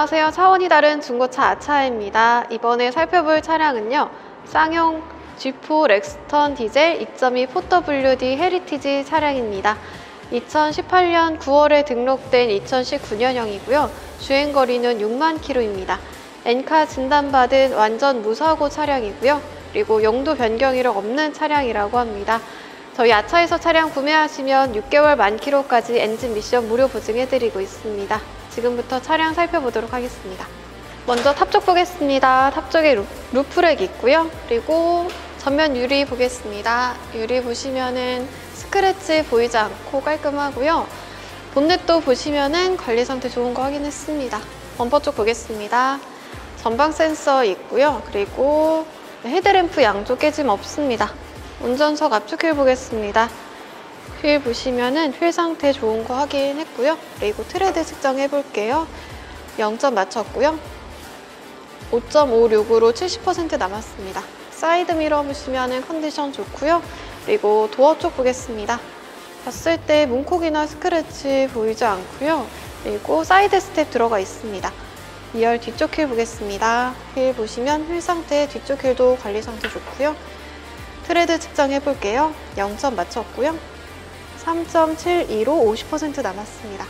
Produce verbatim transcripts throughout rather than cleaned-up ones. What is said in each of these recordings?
안녕하세요. 차원이 다른 중고차 아차입니다. 이번에 살펴볼 차량은요, 쌍용 지 사 렉스턴 디젤 이 점 이 사 더블유 디 헤리티지 차량입니다. 이천십팔 년 구월에 등록된 이천십구 년형이고요. 주행거리는 육만 킬로미터입니다. 엔카 진단받은 완전 무사고 차량이고요. 그리고 용도 변경 이력 없는 차량이라고 합니다. 저희 아차에서 차량 구매하시면 육 개월 만 킬로까지 엔진 미션 무료 보증해드리고 있습니다. 지금부터 차량 살펴보도록 하겠습니다. 먼저 탑 쪽 보겠습니다. 탑 쪽에 루, 루프렉 있고요. 그리고 전면 유리 보겠습니다. 유리 보시면은 스크래치 보이지 않고 깔끔하고요. 본넷도 보시면은 관리 상태 좋은 거 확인했습니다. 범퍼 쪽 보겠습니다. 전방 센서 있고요. 그리고 헤드램프 양쪽 깨짐 없습니다. 운전석 앞쪽 휠 보겠습니다. 휠 보시면은 휠 상태 좋은 거 확인했고요. 그리고 트레드 측정해 볼게요. 영 점 맞췄고요. 오 점 오육으로 칠십 퍼센트 남았습니다. 사이드 미러 보시면은 컨디션 좋고요. 그리고 도어 쪽 보겠습니다. 봤을 때 문콕이나 스크래치 보이지 않고요. 그리고 사이드 스텝 들어가 있습니다. 이 열 뒤쪽 휠 보겠습니다. 휠 보시면 휠 상태, 뒤쪽 휠도 관리 상태 좋고요. 트레드 측정해 볼게요. 영 점 맞췄고요. 삼 점 칠이로 오십 퍼센트 남았습니다.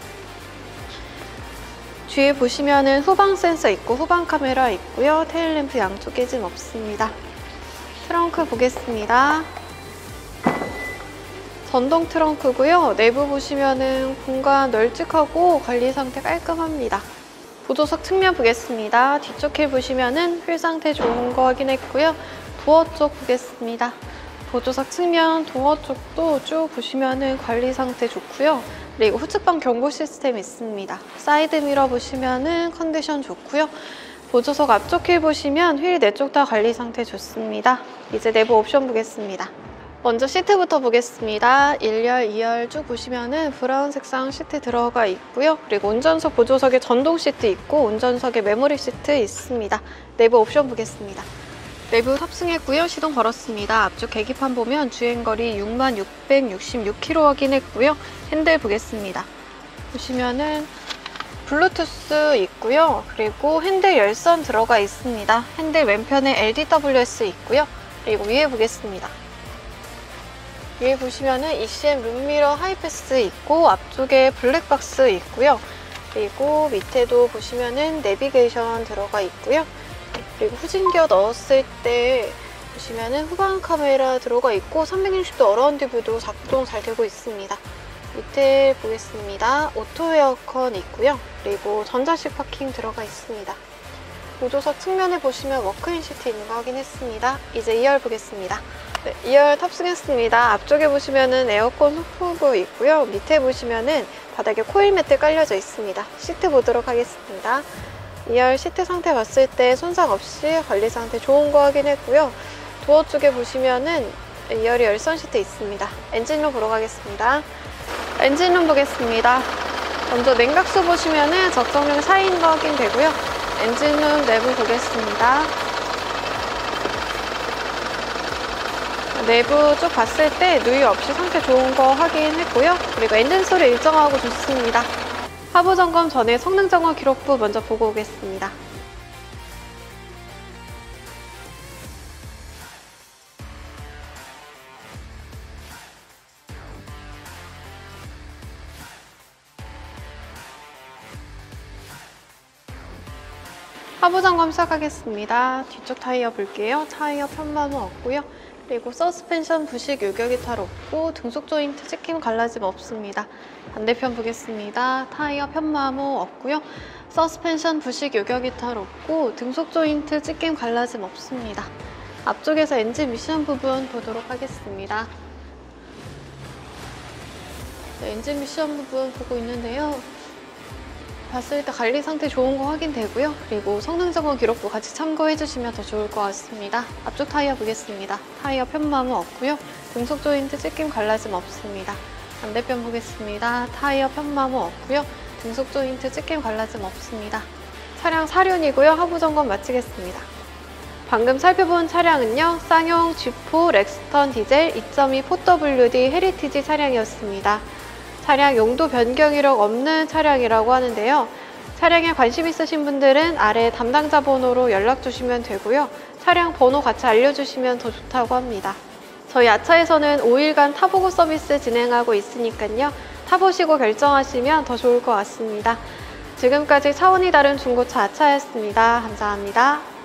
뒤에 보시면은 후방 센서 있고 후방 카메라 있고요. 테일램프 양쪽 깨짐 없습니다. 트렁크 보겠습니다. 전동 트렁크고요. 내부 보시면은 공간 널찍하고 관리 상태 깔끔합니다. 보조석 측면 보겠습니다. 뒤쪽 휠 보시면은 휠 상태 좋은 거 확인했고요. 도어 쪽 보겠습니다. 보조석 측면 도어 쪽도 쭉 보시면은 관리 상태 좋고요. 그리고 후측방 경고 시스템 있습니다. 사이드 미러 보시면은 컨디션 좋고요. 보조석 앞쪽 휠 보시면 휠 네 쪽 다 관리 상태 좋습니다. 이제 내부 옵션 보겠습니다. 먼저 시트부터 보겠습니다. 일 열, 이 열 쭉 보시면은 브라운 색상 시트 들어가 있고요. 그리고 운전석 보조석에 전동 시트 있고 운전석에 메모리 시트 있습니다. 내부 옵션 보겠습니다. 내부 탑승했고요. 시동 걸었습니다. 앞쪽 계기판 보면 주행거리 육만 육백육십육 킬로미터 확인했고요. 핸들 보겠습니다. 보시면은 블루투스 있고요. 그리고 핸들 열선 들어가 있습니다. 핸들 왼편에 엘 디 더블유 에스 있고요. 그리고 위에 보겠습니다. 위에 보시면은 이 씨 엠 룸미러 하이패스 있고 앞쪽에 블랙박스 있고요. 그리고 밑에도 보시면은 내비게이션 들어가 있고요. 그리고 후진기어 넣었을 때 보시면은 후방 카메라 들어가 있고 삼백육십 도 어라운드 뷰도 작동 잘 되고 있습니다. 밑에 보겠습니다. 오토 에어컨 있고요. 그리고 전자식 파킹 들어가 있습니다. 보조석 측면에 보시면 워크인 시트 있는 거 확인했습니다. 이제 이 열 보겠습니다. 네, 이 열 탑승했습니다. 앞쪽에 보시면은 에어컨 후프구 있고요. 밑에 보시면은 바닥에 코일 매트 깔려져 있습니다. 시트 보도록 하겠습니다. 이 열 시트 상태 봤을 때 손상 없이 관리 상태 좋은 거 확인했고요. 도어 쪽에 보시면은 이 열이 열선 시트 있습니다. 엔진룸 보러 가겠습니다. 엔진룸 보겠습니다. 먼저 냉각수 보시면은 적정량 사이인 거 확인되고요. 엔진룸 내부 보겠습니다. 내부 쭉 봤을 때 누유 없이 상태 좋은 거 확인했고요. 그리고 엔진 소리 일정하고 좋습니다. 하부 점검 전에 성능 점검 기록부 먼저 보고 오겠습니다. 하부 점검 시작하겠습니다. 뒤쪽 타이어 볼게요. 타이어 편마모 없고요. 그리고 서스펜션 부식 요격 이탈 없고 등속 조인트 찍힘 갈라짐 없습니다. 반대편 보겠습니다. 타이어 편마모 없고요. 서스펜션 부식 요격 이탈 없고 등속 조인트 찍힘 갈라짐 없습니다. 앞쪽에서 엔진 미션 부분 보도록 하겠습니다. 네, 엔진 미션 부분 보고 있는데요. 봤을 때 관리 상태 좋은 거 확인되고요. 그리고 성능 점검 기록부 같이 참고해 주시면 더 좋을 것 같습니다. 앞쪽 타이어 보겠습니다. 타이어 편마모 없고요. 등속 조인트 찍힘 갈라짐 없습니다. 반대편 보겠습니다. 타이어 편마모 없고요. 등속 조인트 찍힘 갈라짐 없습니다. 차량 사륜이고요. 하부 점검 마치겠습니다. 방금 살펴본 차량은요. 쌍용 지 사 렉스턴 디젤 이 점 이 사 더블유 디 헤리티지 차량이었습니다. 차량 용도 변경 이력 없는 차량이라고 하는데요. 차량에 관심 있으신 분들은 아래 담당자 번호로 연락 주시면 되고요. 차량 번호 같이 알려주시면 더 좋다고 합니다. 저희 아차에서는 오 일간 타보고 서비스 진행하고 있으니까요. 타보시고 결정하시면 더 좋을 것 같습니다. 지금까지 차원이 다른 중고차 아차였습니다. 감사합니다.